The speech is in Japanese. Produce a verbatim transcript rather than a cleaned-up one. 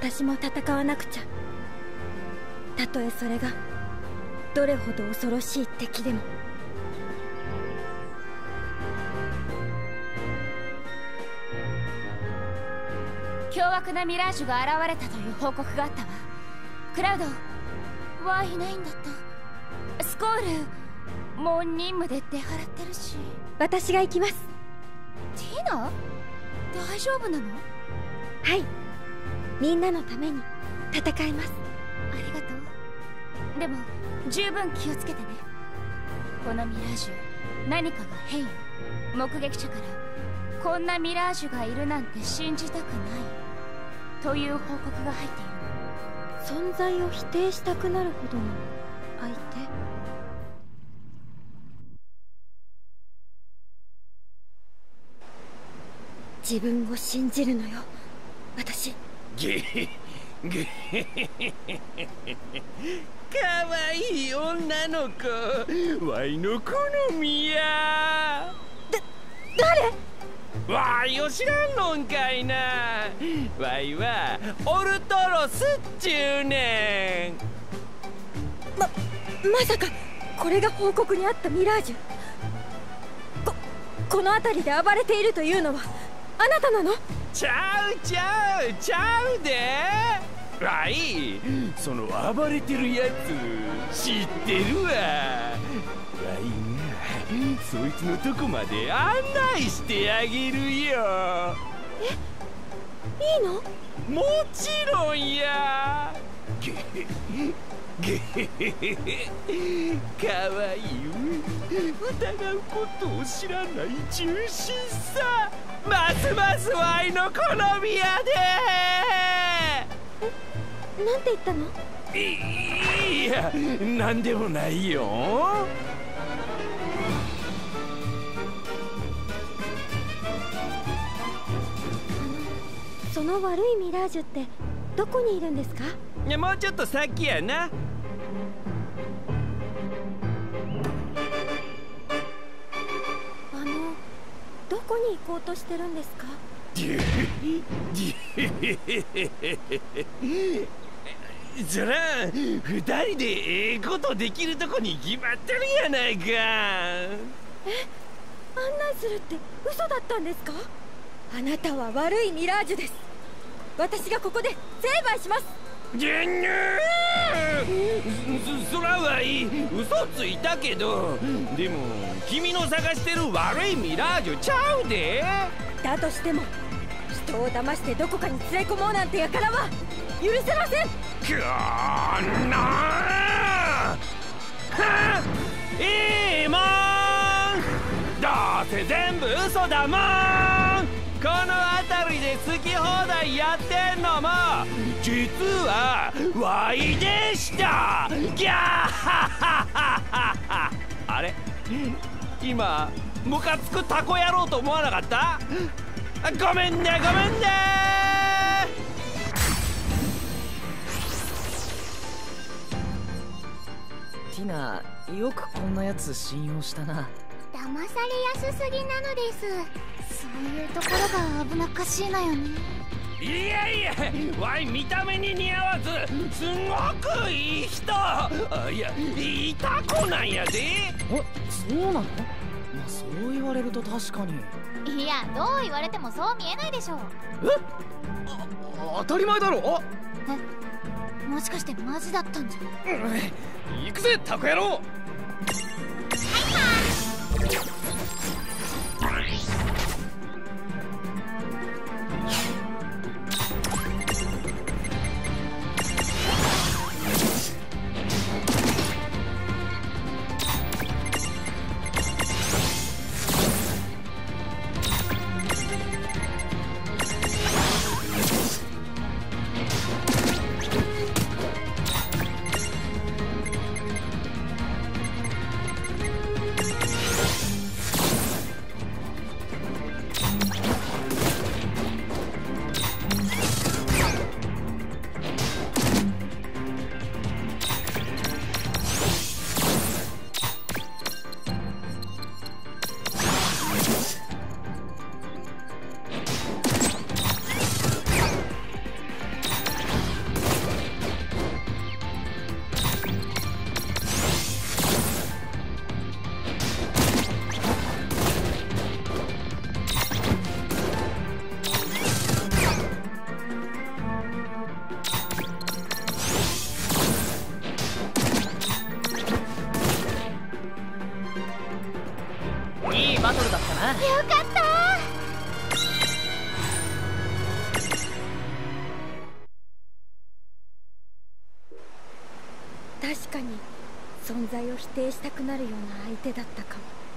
私も戦わなくちゃ。たとえそれがどれほど恐ろしい敵でも。 凶悪なミラージュが現れたという報告があったわ。クラウドはいないんだった。スコールもう任務で出払ってるし。 私が行きます。 ティナ、大丈夫なの？ はい、みんなのために戦います。 ありがとう。でも十分気をつけてね。このミラージュ、何かが変よ。目撃者からこんなミラージュがいるなんて信じたくないという報告が入っている。 存在を否定したくなるほどの相手。自分を信じるのよ、私。 ゲヘゲヘヘヘかわいい女の子、わいの好みや。 だ、誰？ わいを知らんのんかいな。わいはオルトロスっちゅうねん。 ま、まさかこれが報告にあったミラージュ。こ、この辺りで暴れているというのはあなたなの？ ちゃうちゃうちゃうで。わい、その暴れてるやつ知ってるわ。わいがそいつのとこまで案内してあげるよ。 え、いいの？ もちろんや。ゲヘゲヘヘヘかわいい。疑うことを知らない純真さ、ますますわいの好みやで。 え、なんて言ったの？ いいや、なんでもないよ。 その悪いミラージュってどこにいるんですか？ いや、もうちょっと先やな。 あの、どこに行こうとしてるんですか？ そら二人でええことできるとこに決まってるやないか。 え、案内するって嘘だったんですか？あなたは悪いミラージュです。私がここで成敗します。 ジュニュー、そ、そらはいい嘘ついたけど、でも君の探してる悪いミラージュちゃうで。 だとしても人を騙してどこかに連れ込もうなんてやからは許せません。 くーなーはっ、いいもん。どうせ全部嘘だもん。この辺りで好き放題やってんのも実はワイでした。ギャーハハハハ。あれ、今ムカつくタコやろうと思わなかった？ごめんねごめんね。 ティナ、よくこんなやつ信用したな。 騙されやすすぎなのです。そういうところが危なっかしいのよね。 いやいや、わい見た目に似合わずすごくいい人。あ、いや、いいタコなんやで。 え、そうなの？まあそう言われると確かに。 いや、どう言われてもそう見えないでしょう。 え？あ、当たり前だろ。 え、もしかしてマジだったんじゃ。 うん、行くぜタコ野郎。 バトルだったな。 よかった確かに存在を否定したくなるような相手だったかも。